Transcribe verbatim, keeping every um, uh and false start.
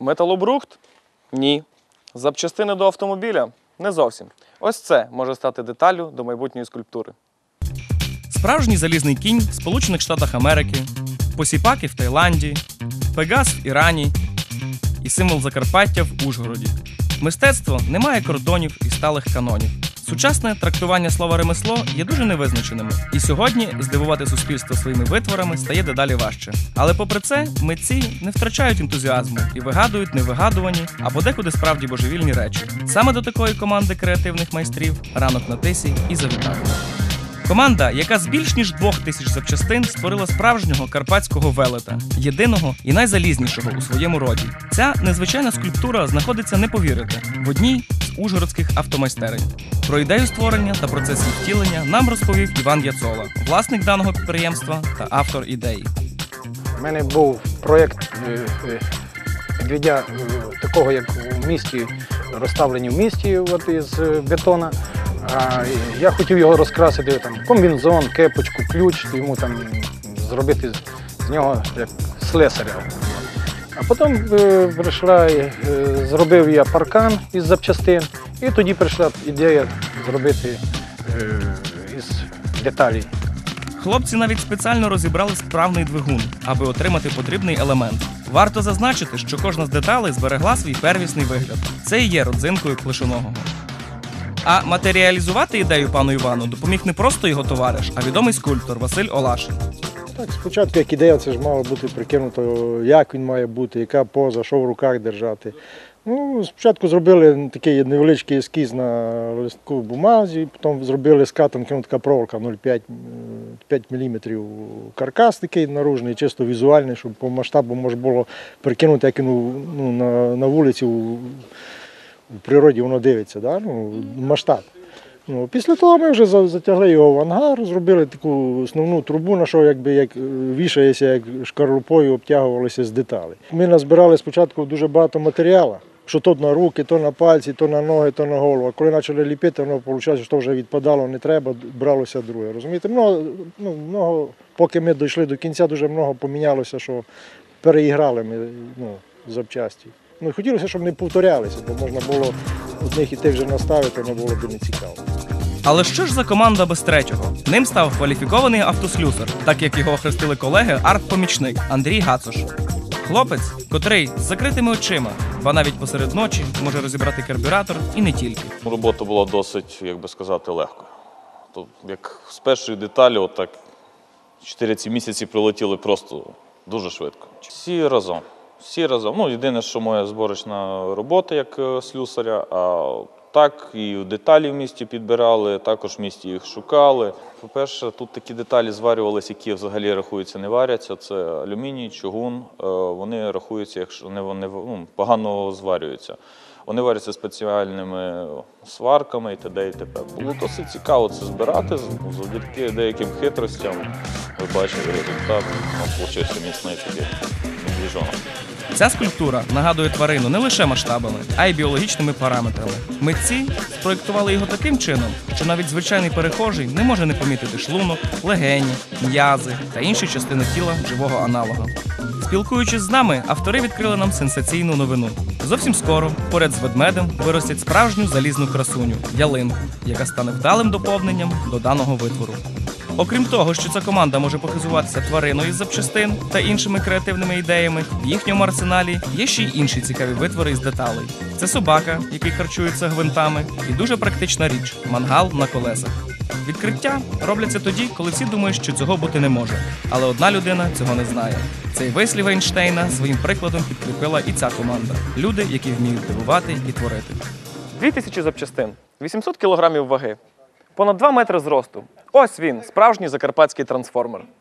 Металобрухт? Ні. Запчастини до автомобіля? Не зовсім. Ось це може стати деталлю до майбутньої скульптури. Справжній залізний кінь в Сполучених Штатах Америки, посіпаки в Таїланді, Пегас в Ірані і символ Закарпаття в Ужгороді. Мистецтво не має кордонів і сталих канонів. Сучасне трактування слова «ремесло» є дуже невизначеними. І сьогодні здивувати суспільство своїми витворами стає дедалі важче. Але попри це, митці не втрачають ентузіазму і вигадують невигадувані, а подекуди справді божевільні речі. Саме до такої команди креативних майстрів «Ранок на Тисі» і завітав. Команда, яка з більш ніж двох тисяч запчастин створила справжнього карпатського велета, єдиного і найзалізнішого у своєму роді. Ця незвичайна скульптура знаходиться, не повірите, в одній з ужгородських автомайстерень. Про ідею створення та процес її втілення нам розповів Іван Яцола, власник даного підприємства та автор ідеї. У мене був проєкт відвідя такого, як у місті, розставлені в місті от, із бетона. А я хотів його розкрасити, там, комбінзон, кепочку, ключ, йому там зробити з нього як слесаря. А потім е, прийшла, е, зробив я паркан із запчастин, і тоді прийшла ідея зробити е, із деталей. Хлопці навіть спеціально розібрали справний двигун, аби отримати потрібний елемент. Варто зазначити, що кожна з деталей зберегла свій первісний вигляд. Це і є родзинкою Клишоногого. А матеріалізувати ідею пану Івану допоміг не просто його товариш, а відомий скульптор Василь Олаш. Так, спочатку, як ідея, це ж мало бути прикинуто, як він має бути, яка поза, що в руках держати. Ну, спочатку зробили такий невеличкий ескіз на листку бумазі, потім зробили скатом така проволока нуль цілих п'ять міліметрів каркас такий наружний, чисто візуальний, щоб по масштабу можна було прикинути, як він ну, на, на вулиці у, у природі воно дивиться, да? Ну, масштаб. Ну, після того ми вже затягли його в ангар, зробили таку основну трубу, на що якби, як вішається, як шкарлупою обтягувалися з деталей. Ми назбирали спочатку дуже багато матеріалу, що то на руки, то на пальці, то на ноги, то на голову. А коли почали ліпити, воно виходить, що вже відпадало, не треба, бралося друге. Розумієте? Много, ну, много, поки ми дійшли до кінця, дуже багато помінялося, що переіграли ми ну, запчасті. Ну, хотілося, щоб не повторялися, бо можна було одних і тих же наставити, не було б не цікаво. Але що ж за команда без третього? Ним став кваліфікований автослюсар, так як його охрестили колеги арт-помічник Андрій Гацош. Хлопець, котрий з закритими очима, ба навіть посеред ночі, може розібрати карбюратор і не тільки. Робота була досить, як би сказати, легкою. Тобто, як з першої деталі, отак чотири ці місяці прилетіли просто дуже швидко. Всі разом. Всі разом. Ну, єдине, що моя зборочна робота як слюсаря, а так і деталі в місті підбирали, також в місті їх шукали. По-перше, тут такі деталі зварювалися, які взагалі рахуються, не варяться. Це алюміній, чугун. Вони рахуються, якщо не вони ну, погано зварюються. Вони варяться спеціальними сварками і т.д. і т.п. Було досить цікаво це збирати, завдяки деяким хитростям. Ви бачили результат, вийшов міцний такий двіжок. Ця скульптура нагадує тварину не лише масштабами, а й біологічними параметрами. Митці спроєктували його таким чином, що навіть звичайний перехожий не може не помітити шлунок, легені, м'язи та інші частини тіла живого аналога. Спілкуючись з нами, автори відкрили нам сенсаційну новину. Зовсім скоро поряд з ведмедем виростять справжню залізну красуню – ялинку, яка стане вдалим доповненням до даного витвору. Окрім того, що ця команда може похизуватися твариною із запчастин та іншими креативними ідеями, в їхньому арсеналі є ще й інші цікаві витвори із деталей. Це собака, який харчується гвинтами, і дуже практична річ – мангал на колесах. Відкриття робляться тоді, коли всі думають, що цього бути не може. Але одна людина цього не знає. Цей вислів Ейнштейна своїм прикладом підкріпила і ця команда. Люди, які вміють дивувати і творити. Дві тисячі запчастин, вісімсот кілограмів ваги, понад два метри зросту. Ось він, справжній закарпатський трансформер.